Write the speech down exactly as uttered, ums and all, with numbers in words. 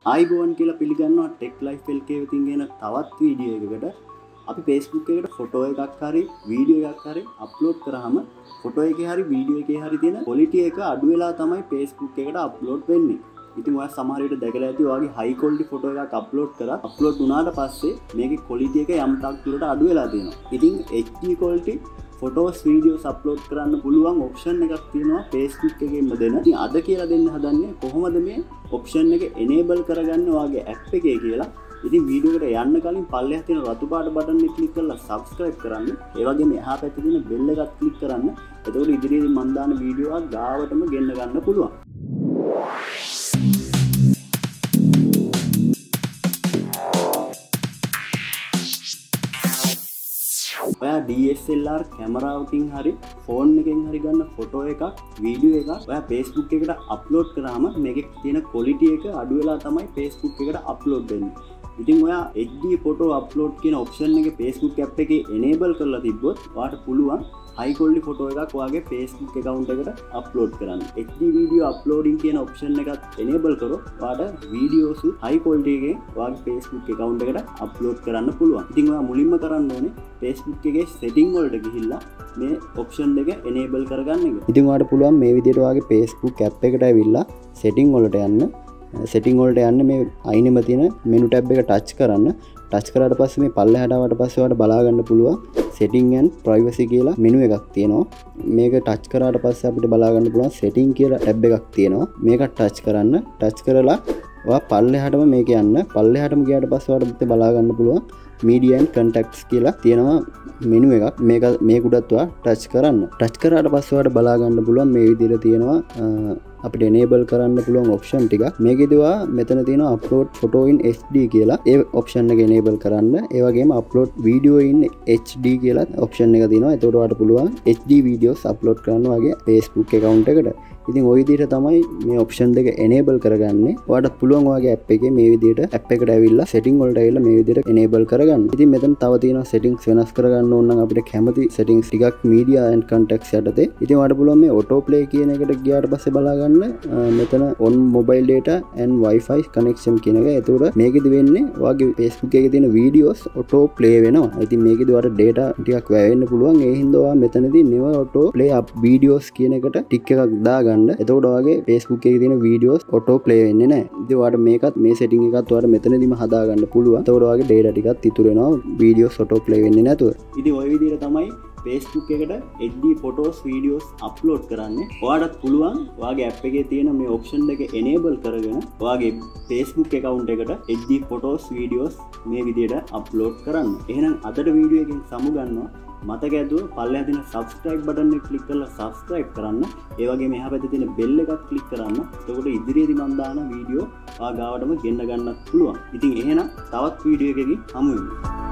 ආයිබෝන් කියලා පිළිගන්නවා tech life L කේ වෙතින් ගෙන තවත් වීඩියෝ එකකට. අපි Facebook එකට ෆොටෝ එකක් හරි වීඩියෝ එකක් හරි අප්ලෝඩ් කරාම ෆොටෝ එකේ හරි වීඩියෝ එකේ හරි තියෙන ක්වොලිටි එක අඩු වෙලා තමයි Facebook එකට අප්ලෝඩ් වෙන්නේ. ඉතින් ඔයා සමහර විට දැකලා ඇති ඔයාගේ හයි ක්වොලිටි ෆොටෝ එකක් අප්ලෝඩ් කරා අප්ලෝඩ් වුණාට පස්සේ මේකේ ක්වොලිටි එක යම් තාක් දුරට අඩු වෙලා තියෙනවා. ඉතින් H D quality photos videos upload කරන්න පුළුවන් ඔප්ෂන් එකක් තියෙනවා Facebook එකෙන්ම දෙන. ඉතින් අද කියලා දෙන්න හදන්නේ කොහොමද මේ ඔප්ෂන් එක enable කරගන්නේ ඔයාගේ app එකේ කියලා. ඉතින් වීඩියෝ එකට යන්න කලින් පල්ලෙහා තියෙන රතු පාට බටන් එක ක්ලික් කරලා subscribe කරන්න. ඒ වගේම එහා පැත්තේ තියෙන bell එකත් ක්ලික් කරන්න. එතකොට ඉදිරියේදී මම දාන වීඩියෝ එකක් ගාවටම ගෙන්න ගන්න පුළුවන්. ඔයා ඩී එස් එල් ආර් කැමරාවකින් හරි ෆෝන් එකෙන් හරි ගන්න ෆොටෝ එකක් වීඩියෝ එකක් ඔයා Facebook එකට අප්ලෝඩ් කරාම මේකේ තියෙන ක්වොලිටි එක අඩු වෙලා තමයි Facebook එකට අප්ලෝඩ් වෙන්නේ. ඉතින් ඔයා එච් ඩී ෆොටෝ අප්ලෝඩ් කියන ඔප්ෂන් එකේ Facebook app එකේ enable කරලා තිබ්බොත් ඔයාට පුළුවන් high quality ෆොටෝ එකක් ඔයාගේ Facebook account එකට අප්ලෝඩ් කරන්න. එච් ඩී video uploading කියන ඔප්ෂන් එකත් enable කරොත් ඔයාට videos high quality එකේ ඔයාගේ Facebook account එකට අප්ලෝඩ් කරන්න පුළුවන්. ඉතින් ඔයා මුලින්ම කරන්න ඕනේ Facebook එකේ setting වලට ගිහිල්ලා මේ ඔප්ෂන් එක enable කරගන්න එක. ඉතින් ඔයාට පුළුවන් මේ විදිහට ඔයාගේ Facebook app එකට ඇවිල්ලා setting වලට යන්න. setting වලට යන්න මේ අයිනෙම තියෙන menu tab එක touch කරන්න. touch කරාට පස්සේ මේ පල්ලෙහාට ආවට පස්සේ ඔයාලට බලා ගන්න පුළුවන් setting and privacy කියලා menu එකක් තියෙනවා. මේක touch කරාට පස්සේ අපිට බලා ගන්න පුළුවන් setting කියලා tab එකක් තියෙනවා. මේක touch කරන්න. touch කරලා ඔයා පල්ලෙහාටම මේක යන්න. පල්ලෙහාටම ගියාට පස්සේ ඔයාලට බලා ගන්න පුළුවන් media and contacts කියලා තියෙනවා menu එකක්. මේක මේක උඩත් ඔයා touch කරන්න. touch කරාට පස්සේ ඔයාලට බලා ගන්න පුළුවන් මේ විදිහට තියෙනවා අපිට enable කරන්න පුළුවන් option ටික. මේකෙදි ඔයා මෙතන තියෙනවා upload photo in H D කියලා. ඒ option එක enable කරන්න. ඒ වගේම upload video in H D කියලා option එක තියෙනවා. එතකොට ඔයාලට පුළුවන් H D videos upload කරන්න වගේ Facebook account එකට. ඉතින් ওই විදිහට තමයි මේ option දෙක enable කරගන්නේ. ඔයාලට පුළුවන් ඔයාගේ app එකේ මේ විදිහට app එකට ඇවිල්ලා setting වලට ඇවිල්ලා මේ විදිහට enable කරගන්න. ඉතින් මෙතන තව තියෙනවා settings වෙනස් කරගන්න ඕන නම් අපිට කැමති settings ටිකක් media and contacts යටතේ. ඉතින් ඔයාලට පුළුවන් මේ auto play කියන එකට ගියාට පස්සේ බලා ගන්න මෙතන on mobile data and wifi connection කියන එක. එතකොට මේකෙදි වෙන්නේ ඔයාගේ Facebook එකේ තියෙන videos auto play වෙනවා. ඉතින් මේකෙදි ඔයාලට data ටිකක් වැය වෙන්න පුළුවන්. ඒ හින්දා ඔයා මෙතනදී never auto play up videos කියන එකට ටික් එකක් දාගන්න. එතකොට ඔයාගේ Facebook එකේ තියෙන videos auto play වෙන්නේ නැහැ. ඉතින් ඔයාලට මේකත් මේ setting එකත් ඔයාලට මෙතනදීම හදා ගන්න පුළුවන්. එතකොට ඔයාගේ data ටිකත් ඉතුරු වෙනවා videos auto play වෙන්නේ නැතුව. ඉතින් ওই විදිහට තමයි Facebook එකට H D photos videos upload කරන්නේ. ඔයාලට පුළුවන් ඔයාගේ app එකේ තියෙන මේ option එක enable කරගෙන ඔයාගේ Facebook account එකට එච් ඩී photos videos මේ විදිහට upload කරන්න. එහෙනම් අදට වීඩියෝ එකෙන් සමුගන්නවා. මතක ඇතුව පල්ලෙහා තියෙන subscribe button එක click කරලා subscribe කරන්න. ඒ වගේම එහා පැත්තේ තියෙන bell එකත් click කරන්න. එතකොට ඉදිරියේදී මම දාන වීඩියෝ ආ ගාවටම ගෙන්න ගන්නත් පුළුවන්. ඉතින් එහෙනම් තවත් වීඩියෝ එකකින් හමු වෙමු.